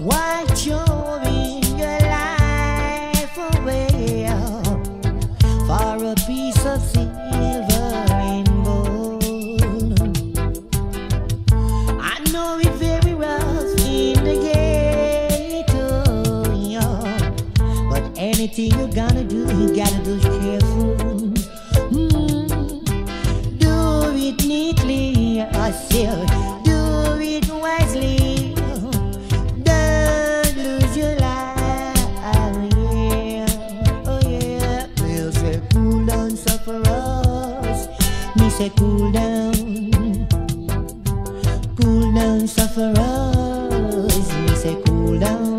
Why throwing your life away for a piece of silver and gold? I know it very rough in the ghetto, yeah. But anything you gotta do, you gotta do careful. Do it neatly, I said. Do it wisely. Don't lose your life, yeah. Oh yeah. We'll say cool down, suffer us. Me say cool down. Cool down, suffer us. Me say cool down.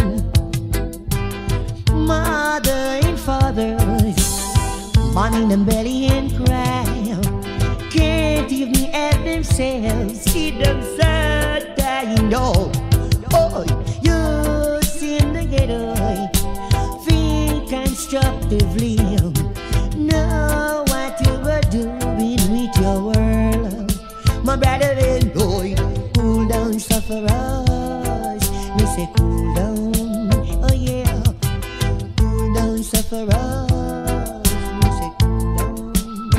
Mother and fathers, man in the belly and cry. Can't even help themselves, see themselves dying. No, oh, youth in the ghetto, think constructively. Know what you were doing with your world, my brother. And boy, cool down, suffer us. Me say cool down, oh yeah. Cool down, suffer us. Me say cool down.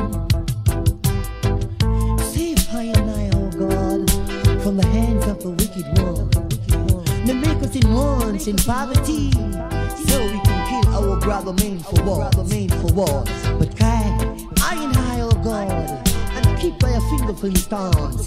Save I and I, oh God, from the hands of the wicked one. They make us in wants and poverty, so we can kill our brother man for war. But kind, I and I, oh God, and keep by a finger for stance.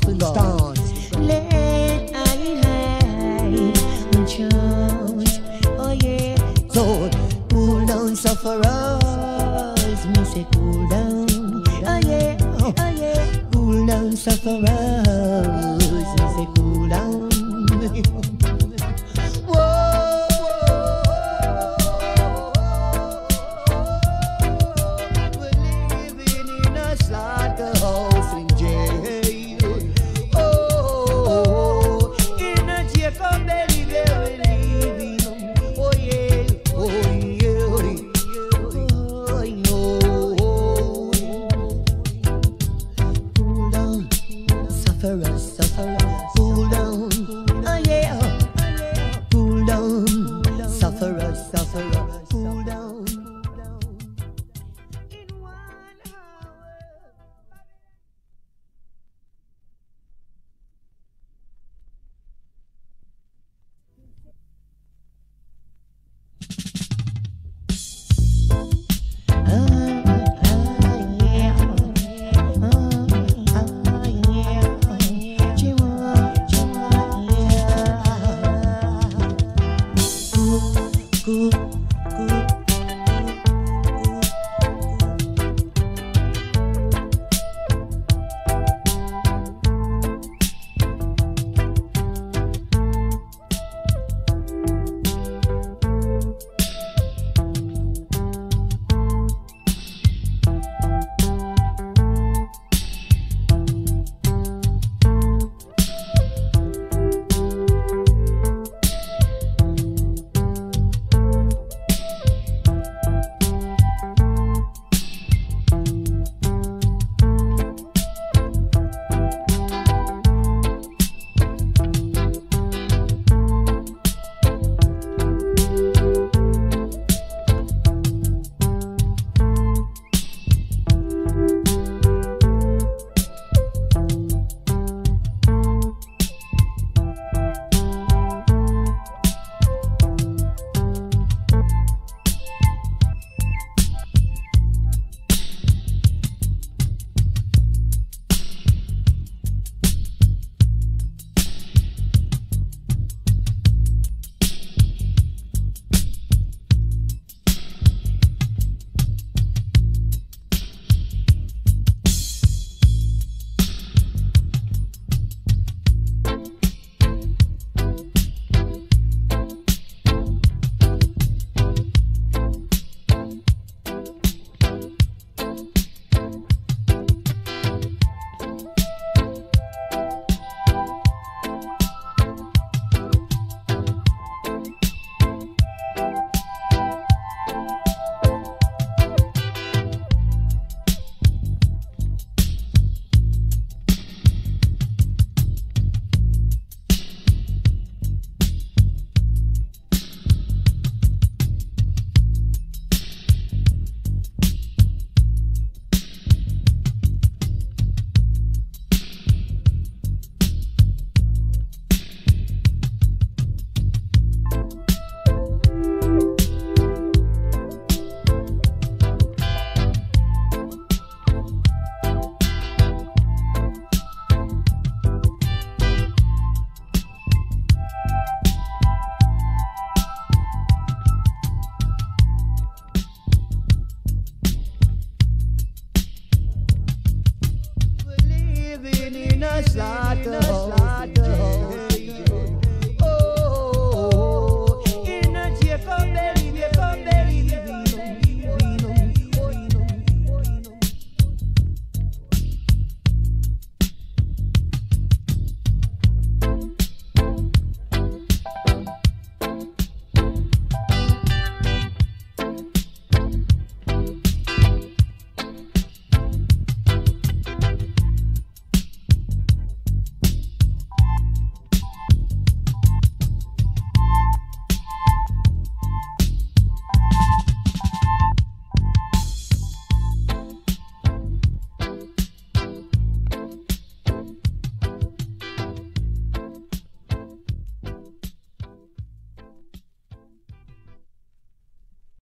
Let I and I charge, oh yeah. So cool down, suffer us. Me say cool down, oh yeah, oh yeah. Cool down, suffer us.